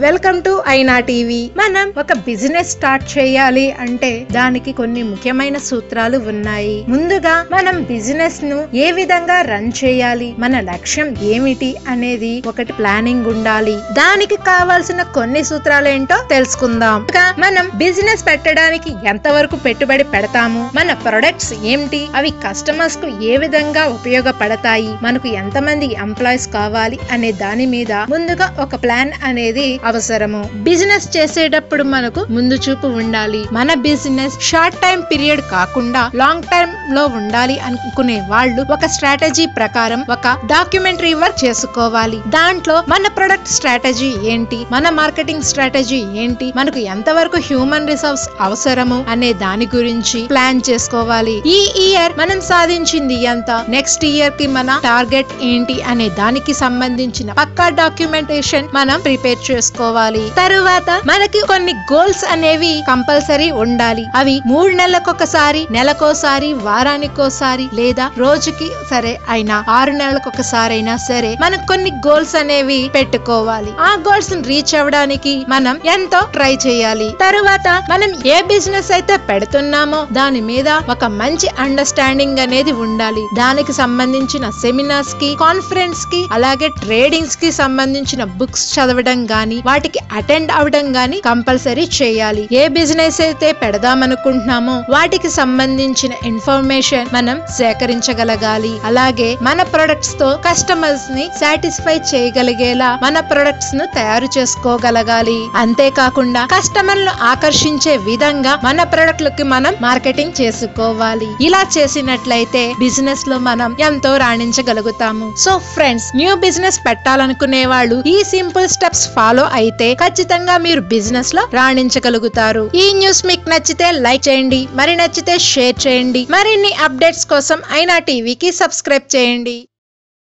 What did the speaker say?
Welcome to ఐనా TV. మనం ఒక బిజినెస్ స్టార్ట్ చేయాలి అంటే దానికి కొన్ని ముఖ్యమైన సూత్రాలు ఉన్నాయి. ముందుగా మనం బిజినెస్ ను ఏ విధంగా రన్ చేయాలి, మన లక్ష్యం ఏమిటి అనేది ఒకటి ప్లానింగ్ ఉండాలి. దానికి కావాల్సిన కొన్ని సూత్రాలు ఏంటో తెలుసుకుందాం. మనం బిజినెస్ పెట్టడానికి ఎంతవరకు పెట్టుబడి పెడతాము, మన ప్రొడక్ట్స్ ఏమిటి, అవి కస్టమర్స్ కు ఏ విధంగా ఉపయోగపడతాయి, మనకు ఎంతమంది ఎంప్లాయీస్ కావాలి అనే దాని మీద ముందుగా ఒక ప్లాన్ అనేది అవసరము. బిజినెస్ చేసేటప్పుడు మనకు ముందు చూపు ఉండాలి. మన బిజినెస్ షార్ట్ టైం పీరియడ్ కాకుండా లాంగ్ టైం లో ఉండాలి అనుకునే వాళ్ళు ఒక స్ట్రాటజీ ప్రకారం ఒక డాక్యుమెంటరీ వర్క్ చేసుకోవాలి. దాంట్లో మన ప్రొడక్ట్ స్ట్రాటజీ ఏంటి, మన మార్కెటింగ్ స్ట్రాటజీ ఏంటి, మనకు ఎంతవరకు హ్యూమన్ రిసోర్స్ అవసరము అనే దాని గురించి ప్లాన్ చేసుకోవాలి. ఈ ఇయర్ మనం సాధించింది ఎంత, నెక్స్ట్ ఇయర్ కి మన టార్గెట్ ఏంటి అనే దానికి సంబంధించిన పక్కా డాక్యుమెంటేషన్ మనం ప్రిపేర్ చేసుకోవాలి. తరువాత మనకి కొన్ని గోల్స్ అనేవి కంపల్సరీ ఉండాలి. అవి 3 నెలలకొకసారి, నెలకోసారి, వారానికోసారి లేదా రోజుకి సరే అయినా 6 నెలలకొకసారి అయినా సరే మనం కొన్ని గోల్స్ అనేవి పెట్టుకోవాలి. ఆ గోల్స్ రీచ్ అవ్వడానికి మనం ఎంతో ట్రై చేయాలి. తరువాత మనం ఏ బిజినెస్ అయితే పెడుతున్నామో దాని మీద ఒక మంచి అండర్స్టాండింగ్ అనేది ఉండాలి. దానికి సంబంధించిన సెమినార్స్ కి, కాన్ఫరెన్స్ కి, అలాగే ట్రేడింగ్స్ కి సంబంధించిన బుక్స్ చదవడం గాని, వాటికి అటెండ్ అవడం గాని కంపల్సరీ చేయాలి. ఏ బిజినెస్ అయితే పెడదామనుకుంటున్నామో వాటికి సంబంధించిన ఇన్ఫర్మేషన్ మనం సేకరించగలగాలి. అలాగే మన ప్రొడక్ట్స్ తో కస్టమర్స్ ని సాటిస్ఫై చేయగలిగేలా మన ప్రొడక్ట్స్ ను తయారు చేసుకోగలగాలి. అంతేకాకుండా కస్టమర్లను ఆకర్షించే విధంగా మన ప్రొడక్ట్లకి మనం మార్కెటింగ్ చేసుకోవాలి. ఇలా చేసినట్లయితే బిజినెస్ లో మనం ఎంతో రాణించగలుగుతాము. సో ఫ్రెండ్స్, న్యూ బిజినెస్ పెట్టాలనుకునే వాళ్ళు ఈ సింపుల్ స్టెప్స్ ఫాలో అయితే ఖచ్చితంగా మీరు బిజినెస్ లో రాణించగలుగుతారు. ఈ న్యూస్ మీకు నచ్చితే లైక్ చేయండి, మరి నచ్చితే షేర్ చేయండి. మరిన్ని అప్డేట్స్ కోసం ఐనా టీవీకి సబ్స్క్రైబ్ చేయండి.